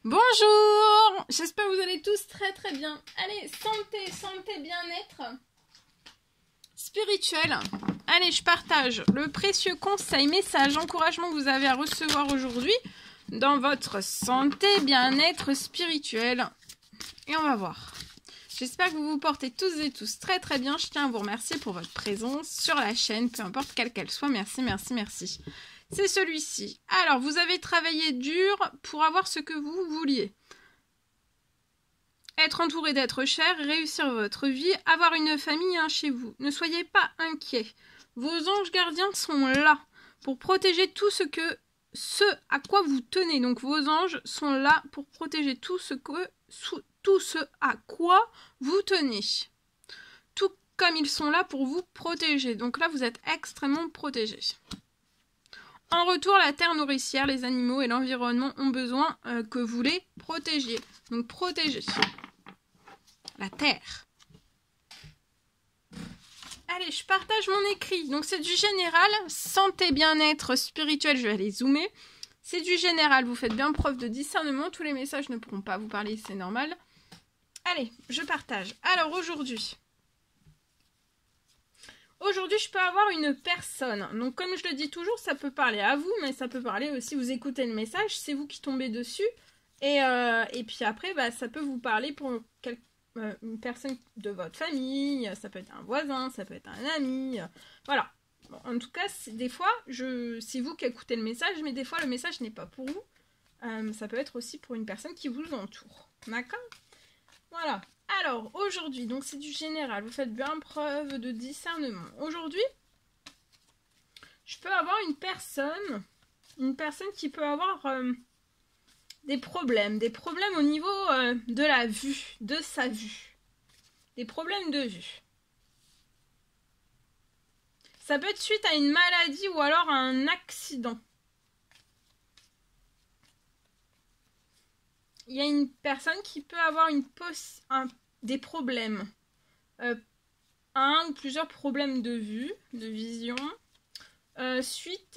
Bonjour, j'espère que vous allez tous très bien. Allez, santé, bien-être spirituel. Allez, je partage le précieux conseil, message, encouragement que vous avez à recevoir aujourd'hui dans votre santé, bien-être spirituel. Et on va voir. J'espère que vous vous portez tous et tous très bien. Je tiens à vous remercier pour votre présence sur la chaîne, peu importe quelle qu'elle soit. Merci. C'est celui-ci. Alors, vous avez travaillé dur pour avoir ce que vous vouliez. Être entouré d'êtres chers, réussir votre vie, avoir une famille chez vous. Ne soyez pas inquiets. Vos anges gardiens sont là pour protéger tout ce à quoi vous tenez. Donc, vos anges sont là pour protéger tout ce à quoi vous tenez. Tout comme ils sont là pour vous protéger. Donc là, vous êtes extrêmement protégés. En retour, la terre nourricière, les animaux et l'environnement ont besoin que vous les protégiez. Donc, protégez la terre. Allez, je partage mon écrit. Donc, c'est du général. Santé, bien-être spirituel, je vais aller zoomer. C'est du général. Vous faites bien preuve de discernement. Tous les messages ne pourront pas vous parler, c'est normal. Allez, je partage. Alors, aujourd'hui, je peux avoir une personne. Donc, comme je le dis toujours, ça peut parler à vous, mais ça peut parler aussi, vous écoutez le message, c'est vous qui tombez dessus. Et puis après, ça peut vous parler pour une personne de votre famille, ça peut être un voisin, ça peut être un ami. Voilà. Bon, en tout cas, des fois, c'est vous qui écoutez le message, mais des fois, le message n'est pas pour vous. Ça peut être aussi pour une personne qui vous entoure. D'accord ? Voilà. Alors, aujourd'hui, donc c'est du général, vous faites bien preuve de discernement. Aujourd'hui, je peux avoir une personne qui peut avoir des problèmes au niveau de la vue, de sa vue. Des problèmes de vue. Ça peut être suite à une maladie ou alors à un accident. Il y a une personne qui peut avoir des problèmes. Un ou plusieurs problèmes de vue, de vision. Suite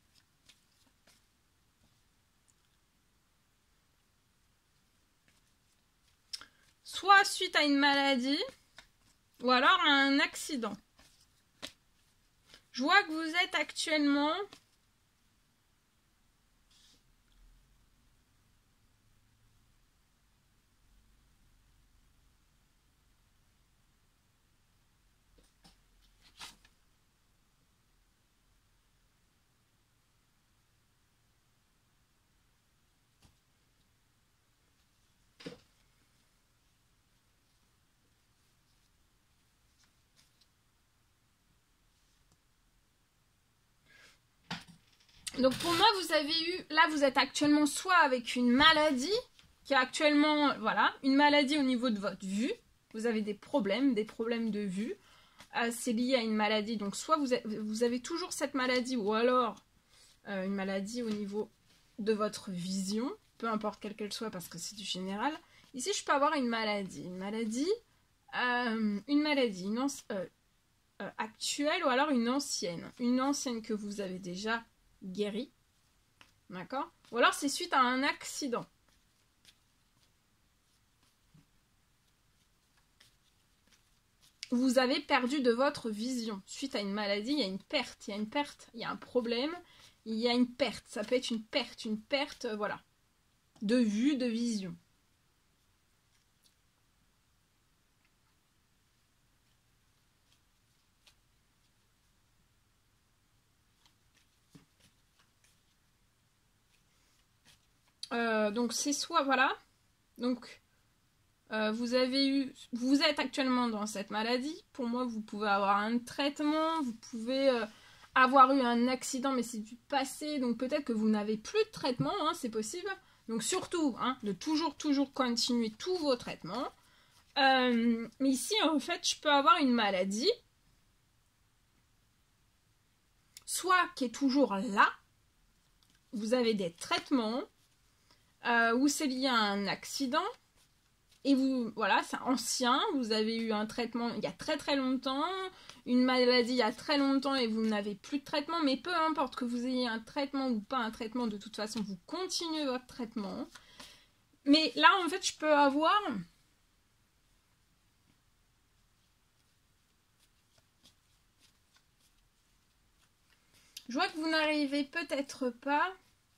à une maladie ou alors à un accident. Je vois que vous êtes actuellement donc pour moi, vous êtes actuellement soit avec une maladie, qui est actuellement, voilà, une maladie au niveau de votre vue. Vous avez des problèmes de vue. C'est lié à une maladie, donc soit vous avez toujours cette maladie, ou alors une maladie au niveau de votre vision, peu importe quelle qu'elle soit, parce que c'est du général. Ici, je peux avoir une maladie actuelle, ou alors une ancienne que vous avez déjà guéri, d'accord? Ou alors c'est suite à un accident. Vous avez perdu de votre vision. Suite à une maladie, il y a une perte, il y a un problème, il y a une perte. Ça peut être une perte, voilà, de vue, de vision. Donc c'est soit, voilà, donc vous êtes actuellement dans cette maladie. Pour moi, vous pouvez avoir un traitement, vous pouvez avoir eu un accident, mais c'est du passé, donc peut-être que vous n'avez plus de traitement, c'est possible. Donc surtout, de toujours continuer tous vos traitements. Mais ici, en fait, je peux avoir une maladie, soit qui est toujours là, vous avez des traitements, ou c'est lié à un accident, et vous, voilà, c'est ancien, vous avez eu un traitement il y a très longtemps, une maladie il y a très longtemps et vous n'avez plus de traitement, mais peu importe que vous ayez un traitement ou pas un traitement, de toute façon, vous continuez votre traitement. Mais là, en fait, je peux avoir... Je vois que vous n'arrivez peut-être pas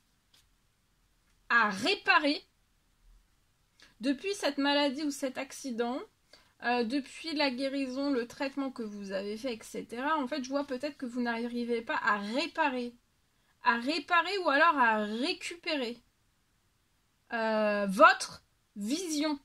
à réparer depuis cette maladie ou cet accident, depuis la guérison, le traitement que vous avez fait, etc. En fait, je vois peut-être que vous n'arrivez pas à réparer ou alors à récupérer votre vision.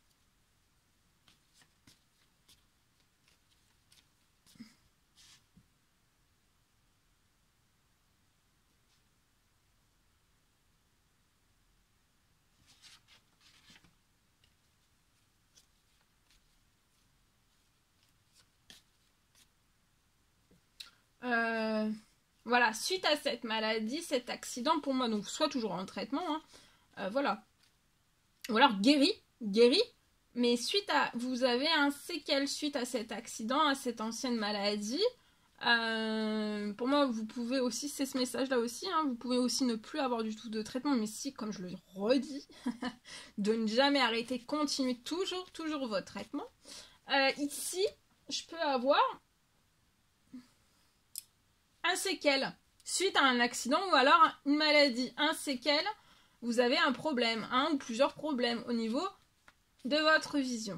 Voilà, suite à cette maladie, cet accident, pour moi, donc soit toujours en traitement, hein, voilà. Ou alors guéri, mais suite à, vous avez un séquel suite à cet accident, à cette ancienne maladie. Pour moi, vous pouvez aussi, c'est ce message-là aussi, hein, vous pouvez aussi ne plus avoir du tout de traitement, mais si, comme je le redis, de ne jamais arrêter, continuer toujours votre traitement. Ici, je peux avoir un séquel suite à un accident ou alors une maladie. Un séquel, vous avez un problème, un ou plusieurs problèmes au niveau de votre vision.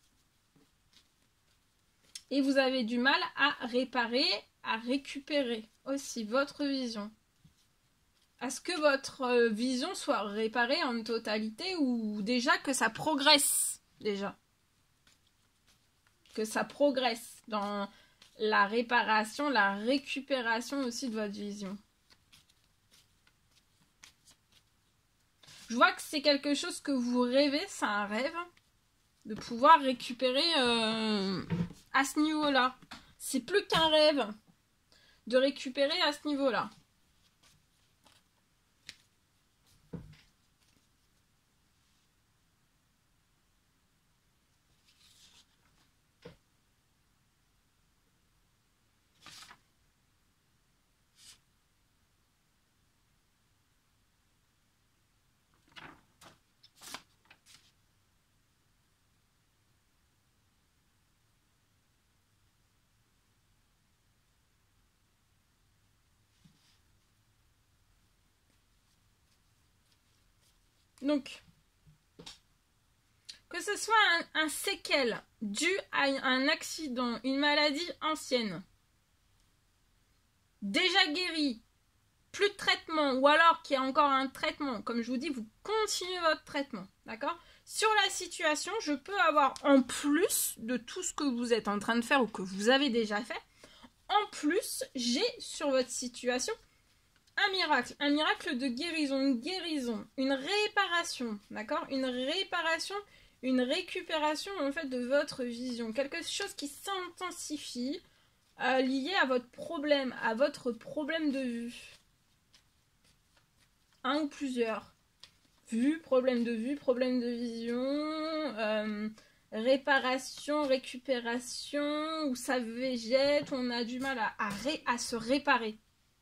Et vous avez du mal à réparer, à récupérer aussi votre vision. À ce que votre vision soit réparée en totalité ou déjà que ça progresse déjà. Que ça progresse dans la réparation, la récupération aussi de votre vision. Je vois que c'est quelque chose que vous rêvez, c'est un rêve, de pouvoir récupérer à ce niveau-là. C'est plus qu'un rêve de récupérer à ce niveau-là. Donc, que ce soit un séquel dû à un accident, une maladie ancienne, déjà guérie, plus de traitement, ou alors qu'il y a encore un traitement, comme je vous dis, vous continuez votre traitement, d'accord? Sur la situation, je peux avoir, en plus de tout ce que vous êtes en train de faire ou que vous avez déjà fait, en plus, j'ai sur votre situation un miracle de guérison, une réparation, d'accord? Une réparation, une récupération en fait de votre vision, quelque chose qui s'intensifie lié à votre problème de vue. Un ou plusieurs. Problème de vision, réparation, récupération, où ça végète, on a du mal à se réparer.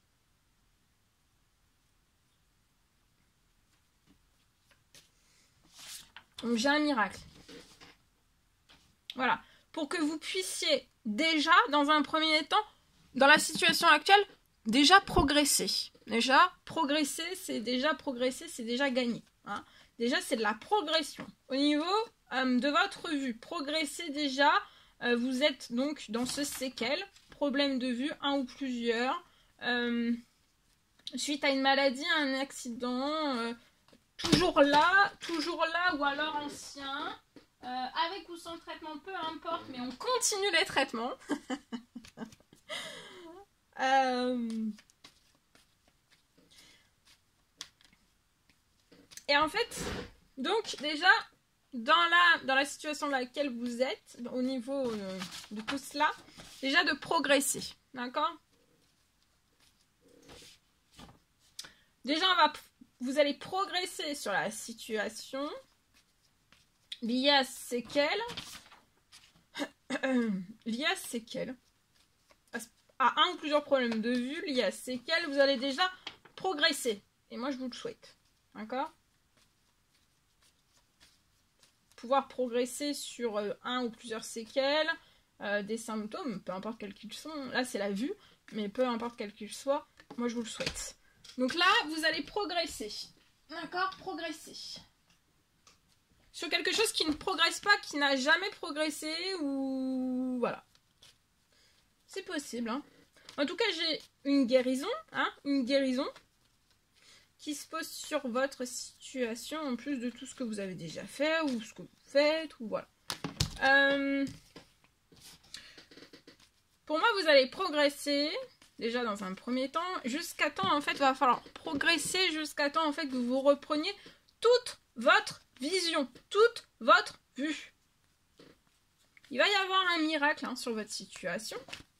Donc j'ai un miracle. Voilà. Pour que vous puissiez déjà, dans un premier temps, dans la situation actuelle, déjà progresser. Déjà, progresser, c'est déjà gagné. Hein. Déjà, c'est de la progression. Au niveau de votre vue, progresser déjà, vous êtes donc dans ce séquel, problème de vue, un ou plusieurs, suite à une maladie, un accident, toujours là, ou alors ancien, avec ou sans traitement, peu importe, mais on continue les traitements. Et en fait, donc déjà, dans la situation dans laquelle vous êtes, au niveau de tout cela, déjà de progresser, d'accord? Déjà, vous allez progresser sur la situation liée à séquelles, à un ou plusieurs problèmes de vue liés à séquelles, vous allez déjà progresser. Et moi, je vous le souhaite, d'accord? pouvoir progresser sur un ou plusieurs séquelles, des symptômes, peu importe quels qu'ils sont. Là, c'est la vue, mais peu importe quel qu'il soit, moi, je vous le souhaite. Donc là, vous allez progresser. D'accord? Progresser. Sur quelque chose qui ne progresse pas, qui n'a jamais progressé, ou... Voilà. C'est possible, hein. En tout cas, j'ai une guérison, hein, une guérison qui se pose sur votre situation, en plus de tout ce que vous avez déjà fait, ou ce que vous faites, ou voilà. Pour moi, vous allez progresser, déjà dans un premier temps, jusqu'à temps, en fait, il va falloir progresser jusqu'à temps, en fait, que vous repreniez toute votre vision, toute votre vue. Il va y avoir un miracle, hein, sur votre situation.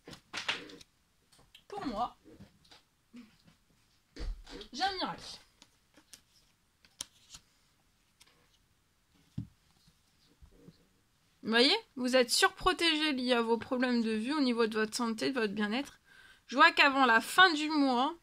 Pour moi, j'ai un miracle. Vous voyez, vous êtes surprotégé lié à vos problèmes de vue au niveau de votre santé, de votre bien-être. Je vois qu'avant la fin du mois,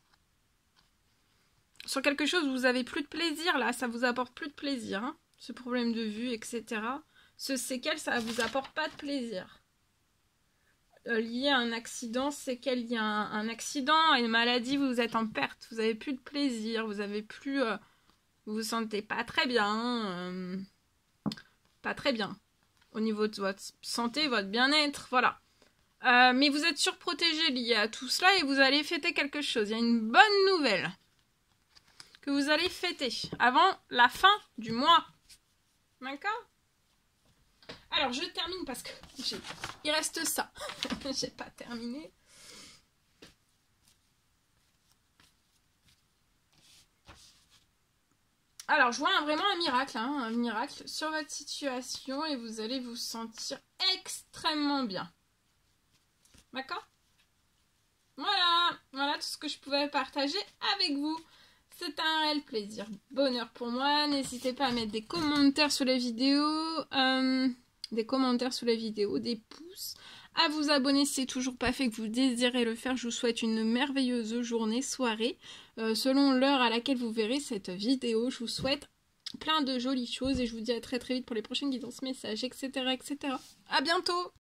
sur quelque chose, vous avez plus de plaisir, là, ça vous apporte plus de plaisir, hein, ce problème de vue, etc. Ce séquelles, ça vous apporte pas de plaisir. Lié à un accident, séquelles, il y a un accident, une maladie, vous êtes en perte, vous avez plus de plaisir, vous avez plus... vous vous sentez pas très bien, pas très bien, au niveau de votre santé, votre bien-être, voilà. Mais vous êtes surprotégé lié à tout cela et vous allez fêter quelque chose. Il y a une bonne nouvelle que vous allez fêter avant la fin du mois. D'accord? Alors, je termine parce que il reste ça. J'ai pas terminé. Alors, je vois vraiment un miracle, hein, un miracle sur votre situation et vous allez vous sentir extrêmement bien. D'accord? Voilà tout ce que je pouvais partager avec vous. C'est un réel plaisir, bonheur pour moi. N'hésitez pas à mettre des commentaires sous la vidéo, des pouces, à vous abonner si c'est toujours pas fait, que vous désirez le faire. Je vous souhaite une merveilleuse journée, soirée, selon l'heure à laquelle vous verrez cette vidéo. Je vous souhaite plein de jolies choses et je vous dis à très très vite pour les prochaines guidances, messages, etc. etc. À bientôt!